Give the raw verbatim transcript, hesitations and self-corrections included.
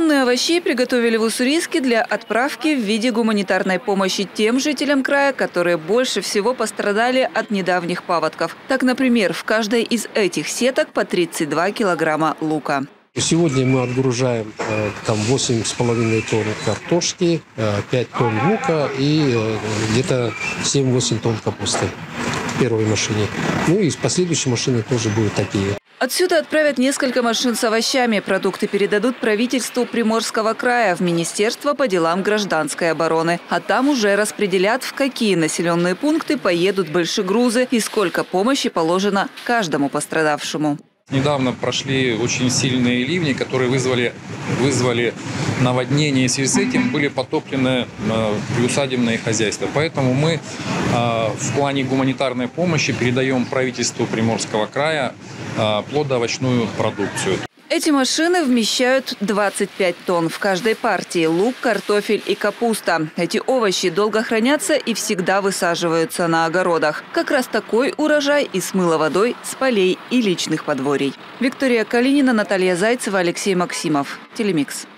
Тонны овощей приготовили в Уссурийске для отправки в виде гуманитарной помощи тем жителям края, которые больше всего пострадали от недавних паводков. Так, например, в каждой из этих сеток по тридцать два килограмма лука. Сегодня мы отгружаем э, там восемь с половиной тонн картошки, э, пять тонн лука и э, где-то семь-восемь тонн капусты в первой машине. Ну и с последующей машины тоже будут такие. Отсюда отправят несколько машин с овощами. Продукты передадут правительству Приморского края в Министерство по делам гражданской обороны. А там уже распределят, в какие населенные пункты поедут большегрузы и сколько помощи положено каждому пострадавшему. Недавно прошли очень сильные ливни, которые вызвали, вызвали наводнение. И в связи с этим были потоплены приусадебные хозяйства. Поэтому мы в плане гуманитарной помощи передаем правительству Приморского края плодоовощную продукцию. Эти машины вмещают двадцать пять тонн в каждой партии – лук, картофель и капуста. Эти овощи долго хранятся и всегда высаживаются на огородах. Как раз такой урожай и смыло водой с полей и личных подворий. Виктория Калинина, Наталья Зайцева, Алексей Максимов. Телемикс.